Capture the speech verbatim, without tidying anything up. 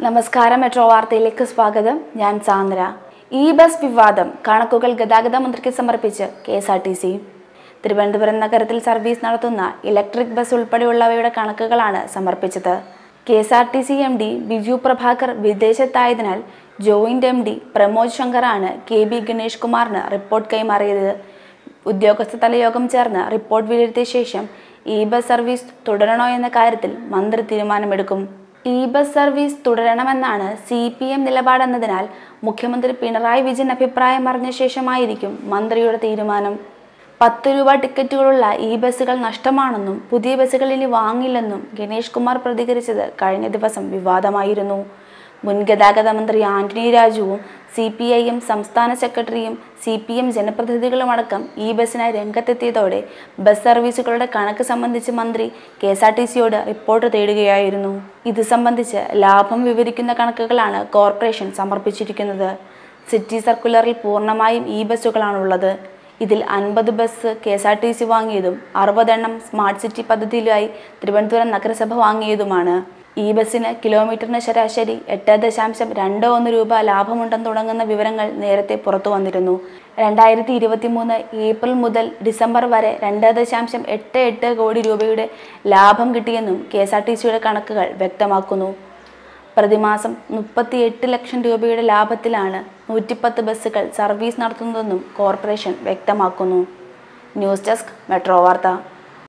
നമസ്കാരം, മെട്രോ വാർത്തയിലേക്ക് സ്വാഗതം. ഞാൻ സാന്ദ്ര. ഇ ബസ് വിവാദം കണക്കുകൾ ഗതാഗത മന്ത്രിക്ക് സമർപ്പിച്ച് K S R T C. Thiruvananthapuram നഗരത്തിൽ സർവീസ് നടത്തുന്ന ഇലക്ട്രിക് ബസ് ഉൾപ്പെടെയുള്ളവയുടെ കണക്കുകളാണ് സമർപ്പിച്ചത്. K S R T C M D Biju Prabhakar വിദേശത്തായതിനാൽ ജോയിന്റ് എം ഡി പ്രമോദ് ശങ്കറാണ് കെ ബി ഗണേഷ് കുമാറിന് റിപ്പോർട്ട് കൈമാറിയത്. ഉദ്യോഗസ്ഥ തലയോഗം ചേർന്ന് റിപ്പോർട്ട് വിലയിരുത്തിയ ശേഷം ഇ ബസ് സർവീസ് തുടരണോ എന്ന കാര്യത്തിൽ മന്ത്രി തീരുമാനമെടുക്കും. ഇ ബസ് സർവീസ് തുടരണമെന്നാണ് സി പി എം നിലപാടെന്നതിനാൽ മുഖ്യമന്ത്രി പിണറായി വിജയൻ അഭിപ്രായം അറിഞ്ഞ ശേഷമായിരിക്കും മന്ത്രിയുടെ തീരുമാനം. പത്ത് രൂപ ടിക്കറ്റുകളുള്ള ഇ ബസ്സുകൾ നഷ്ടമാണെന്നും പുതിയ ബസ്സുകൾ ഇനി വാങ്ങില്ലെന്നും ഗണേഷ് കുമാർ പ്രതികരിച്ചത് കഴിഞ്ഞ ദിവസം വിവാദമായിരുന്നു. മുൻ ഗതാഗത മന്ത്രി ആന്റണി രാജുവും സി പി ഐ എം സംസ്ഥാന സെക്രട്ടറിയും സി പി എം ജനപ്രതിനിധികളുമടക്കം ഈ ബസ്സിനായി രംഗത്തെത്തിയതോടെ ബസ് സർവീസുകളുടെ കണക്ക് സംബന്ധിച്ച് മന്ത്രി കെ എസ് ആർ ടി സിയോട് റിപ്പോർട്ട് തേടുകയായിരുന്നു. ഇത് സംബന്ധിച്ച് ലാഭം വിവരിക്കുന്ന കണക്കുകളാണ് കോർപ്പറേഷൻ സമർപ്പിച്ചിരിക്കുന്നത്. സിറ്റി സർക്കുലറിൽ പൂർണ്ണമായും ഈ ബസ്സുകളാണുള്ളത്. ഇതിൽ അൻപത് bus K S R T C വാങ്ങിയതും അറുപതെണ്ണം സ്മാർട്ട് സിറ്റി പദ്ധതിയിലായി തിരുവനന്തപുരം നഗരസഭ വാങ്ങിയതുമാണ്. ഈ ബസ്സിന് കിലോമീറ്ററിന് ശരാശരി എട്ട് ദശാംശം രണ്ട് ഒന്ന് രൂപ ലാഭമുണ്ടെന്ന് തുടങ്ങുന്ന വിവരങ്ങൾ നേരത്തെ പുറത്തു വന്നിരുന്നു. രണ്ടായിരത്തി ഇരുപത്തി മൂന്ന് ഏപ്രിൽ മുതൽ ഡിസംബർ വരെ രണ്ട് ദശാംശം എട്ട് എട്ട് കോടി രൂപയുടെ ലാഭം കിട്ടിയെന്നും കെ എസ് ആർ ടി സിയുടെ കണക്കുകൾ വ്യക്തമാക്കുന്നു. പ്രതിമാസം മുപ്പത്തി എട്ട് ലക്ഷം രൂപയുടെ ലാഭത്തിലാണ് നൂറ്റിപ്പത്ത് ബസ്സുകൾ സർവീസ് നടത്തുന്നതെന്നും കോർപ്പറേഷൻ വ്യക്തമാക്കുന്നു. ന്യൂസ് ഡെസ്ക്, മെട്രോ വാർത്ത.